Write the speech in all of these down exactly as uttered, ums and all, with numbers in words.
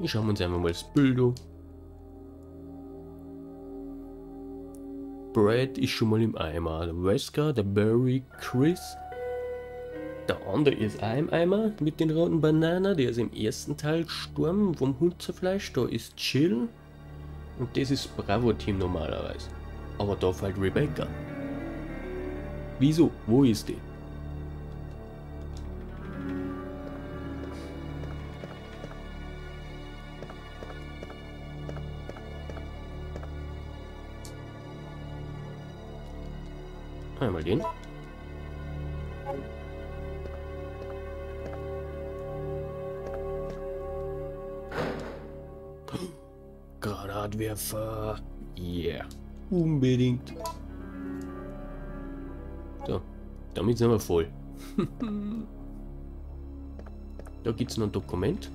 Schauen wir uns einmal mal das Bild an. Brad ist schon mal im Eimer. Der Wesker, der Barry, Chris. Der andere ist auch im Eimer mit den roten Bananen. Der ist im ersten Teil gestorben vom Hund zerfleischt. Da ist Jill. Und das ist Bravo-Team normalerweise. Aber da fällt Rebecca. Wieso? Wo ist die? Einmal den. Granatwerfer. Yeah. Unbedingt. So, damit sind wir voll. Da gibt es noch ein Dokument.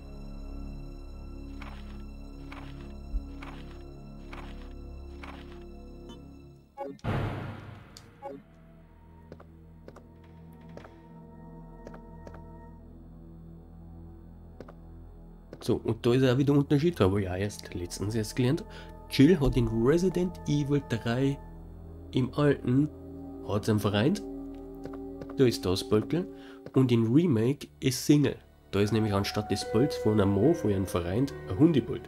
So, und da ist auch wieder ein Unterschied, habe ich auch erst letztens erst gelernt. Jill hat in Resident Evil drei im alten hat einen Verein, da ist das Bölkel, und in Remake ist Single. Da ist nämlich anstatt des Bilds von einem Mann von einem Verein ein Hundebild.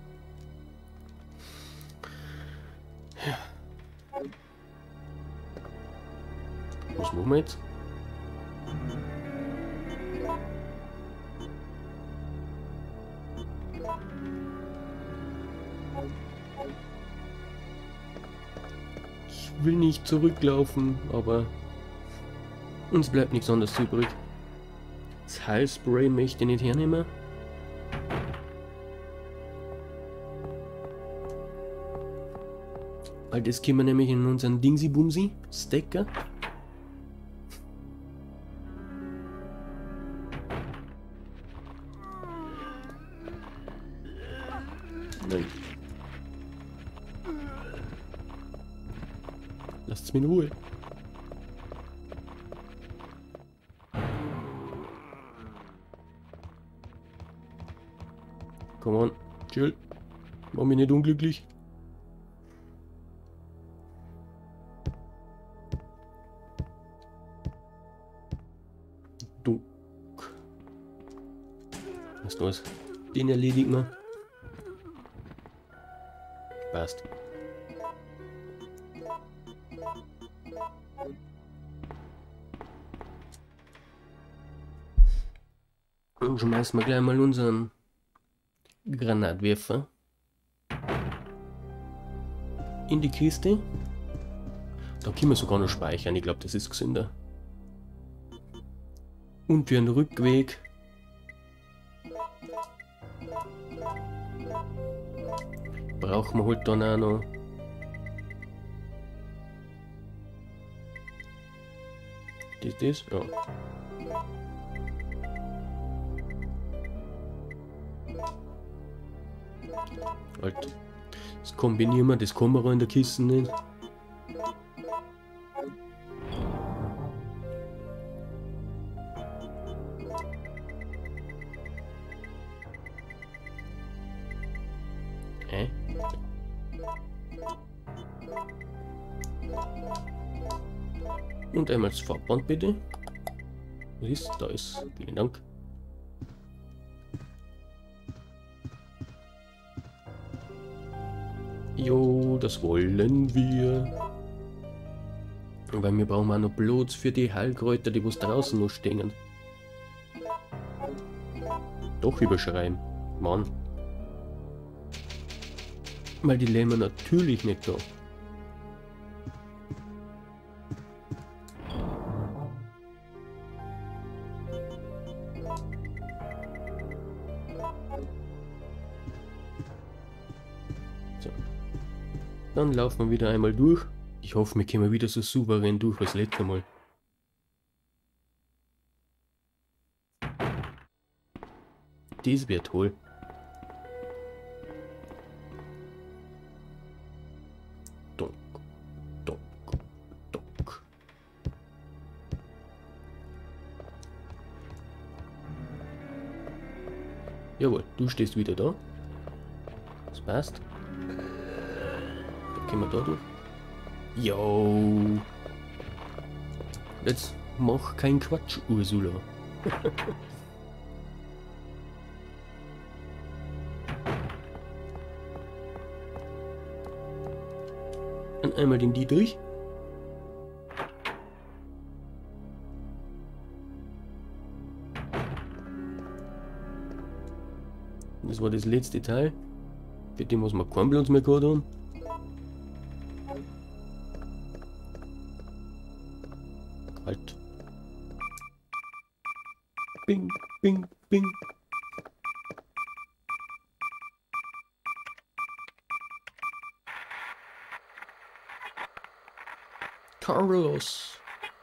Ja. Was machen wir jetzt? Ich will nicht zurücklaufen, aber uns bleibt nichts anderes übrig. Das Heilspray möchte ich nicht hernehmen. Weil das können wir nämlich in unseren Dingsy-Bumsy Stacker. Nein. Lasst's mir in Ruhe. Come on, chill. Mach mich nicht unglücklich. Du. Was los? Den erledigen wir. Passt. Und schmeißen wir gleich mal unseren Granatwerfer in die Kiste. Da können wir sogar noch speichern. Ich glaube, das ist gesünder. Und für den Rückweg brauchen wir halt dann auch noch das, das, ja. Halt. Das kombinieren wir, das kann man in der Kiste nicht. Hä? Und einmal das Farbband bitte. Was ist? Da ist. Vielen Dank. Jo, das wollen wir. Weil wir brauchen auch noch Blut für die Heilkräuter, die was draußen noch stehen. Doch überschreiben. Mann. Weil die Lämmer natürlich nicht da. So. Dann laufen wir wieder einmal durch. Ich hoffe, wir kommen wieder so souverän durch wie das letzte Mal. Das wird toll. Donk, donk, donk. Jawohl, du stehst wieder da. Das passt. Dann können wir da durch. Jo. Jetzt mach keinen Quatsch, Ursula. Und einmal den Dietrich. Das war das letzte Teil. Für den muss man keinen Platz mehr gehabt haben. Halt. Bing, bing, bing. Carlos.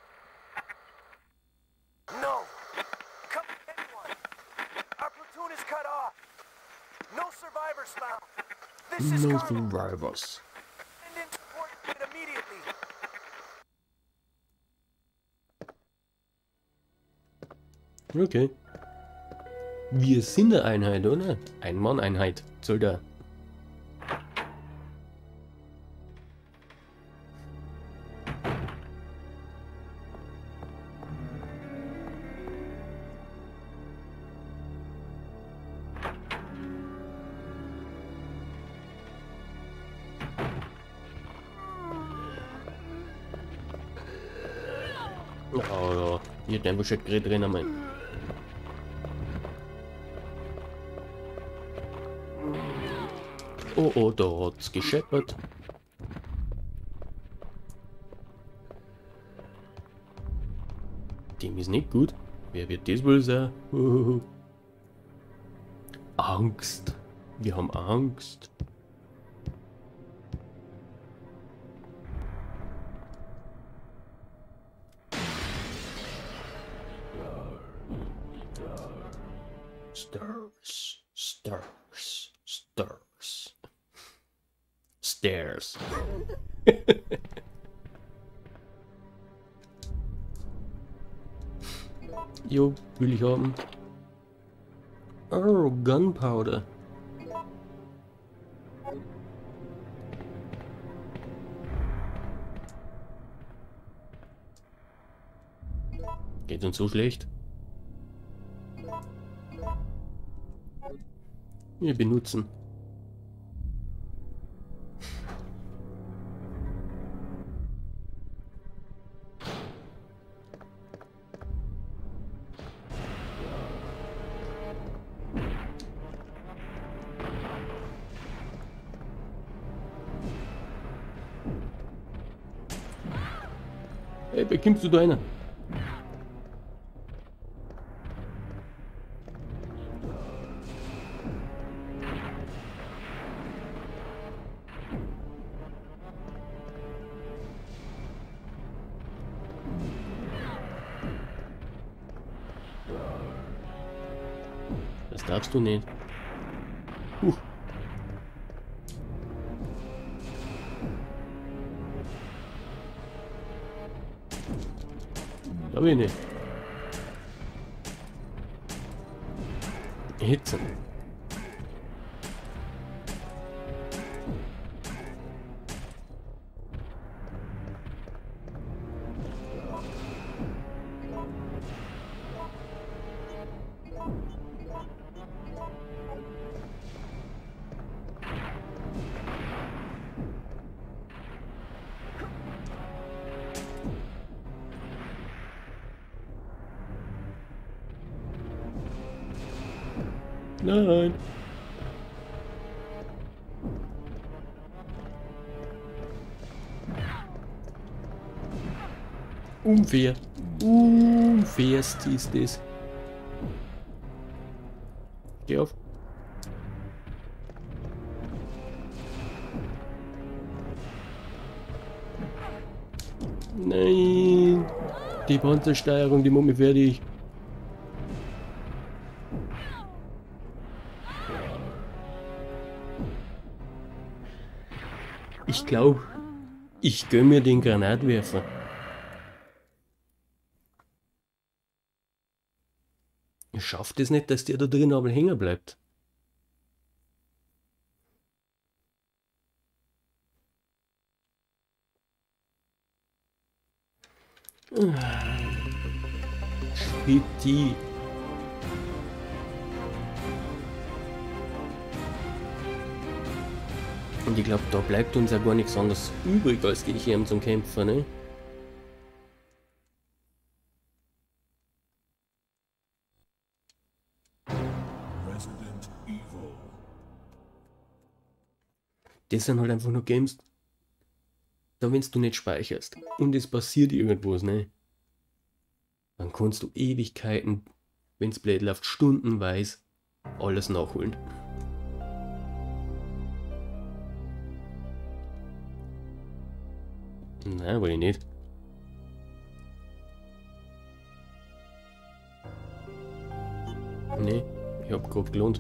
No! Come anyone! Our platoon is cut off! No survivors found! This is No Carlos! survivors. Send in support unit immediately! Okay. Wir sind eine Einheit, oder? Ein-Mann-Einheit. Soldat. Oh ja, hier hat einfach schon Gerät drin, mein. Oh oh, da hat's gescheppert. Dem ist nicht gut. Wer wird das wohl sein? Uhuhu. Angst. Wir haben Angst. Stars, stars, stars, stairs. Jo, will ich haben. Oh, Gunpowder. Geht uns so schlecht? Wir benutzen. Hey, bekommst du da einer? Das darfst du nicht. Huch. Da bin ich. Hitze. Nein. Unfair. Unfairst ist das. Geh auf. Nein. Die Panzersteuerung, die macht mich fertig. Ich glaube, ich gönn mir den Granatwerfer. Ich schaff das nicht, dass der da drin aber hängen bleibt. Shitty. Und ich glaube, da bleibt uns ja gar nichts anderes übrig, als gegen ihn zum Kämpfen, ne? Resident Evil. Das sind halt einfach nur Games, da wenn du nicht speicherst und es passiert irgendwas, ne? Dann kannst du Ewigkeiten, wenn's blöd läuft, stundenweise alles nachholen. Nein, will ich nicht. Nee, ich hab grad gelohnt.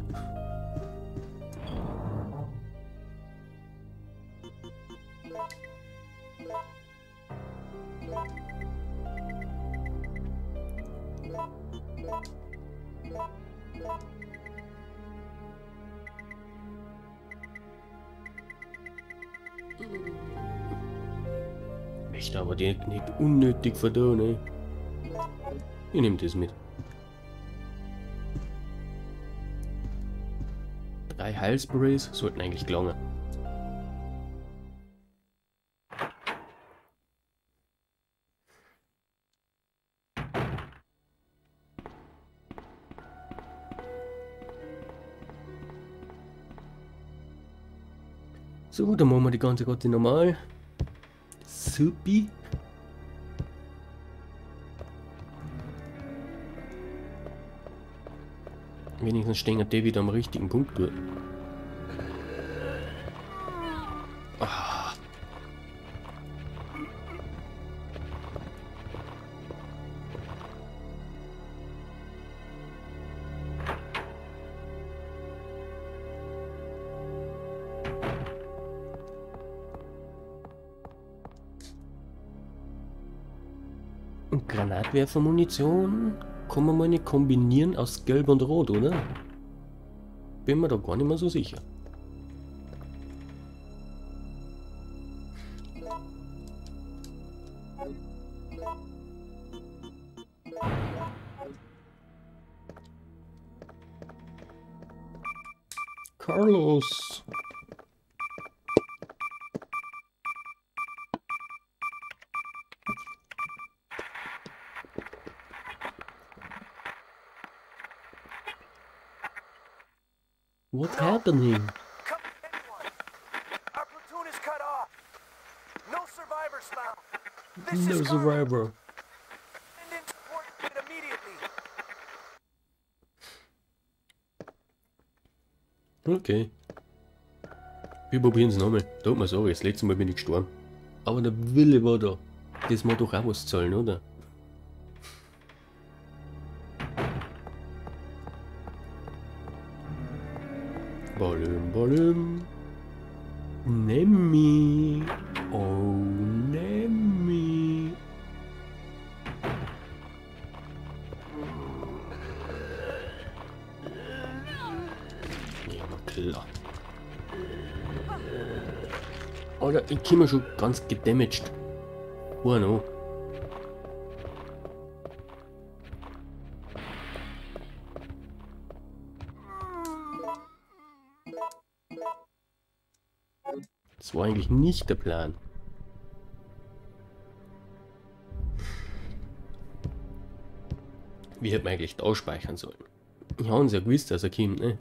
Möchte aber die nicht unnötig verdauen, ne? Ich nehme das mit. Drei Heilsprays sollten eigentlich gelangen. So, dann machen wir die ganze Karte normal. Supi. Wenigstens stehen die wieder am richtigen Punkt dort. Ah. Und Granatwerfermunition kann man mal nicht kombinieren aus Gelb und Rot, oder? Bin mir da gar nicht mehr so sicher. Carlos. What's happening? Come anyone. Our platoon is cut off. No survivors found. This No is survivor. Send in support unit immediately. Okay. Wir probieren es nochmal. Tut mir sorry, das letzte Mal bin ich gestorben. Aber der Wille war da. Das muss doch auch was zahlen, oder? Balloon, Balloon. Nemmi. Oh, Nemmi. Ja, na klar. Alter, ich komme schon ganz gedamaged. Oh no. Das war eigentlich nicht der Plan. Wie hätte man eigentlich da speichern sollen? Ich habe uns ja gewusst, dass er kommt, ne?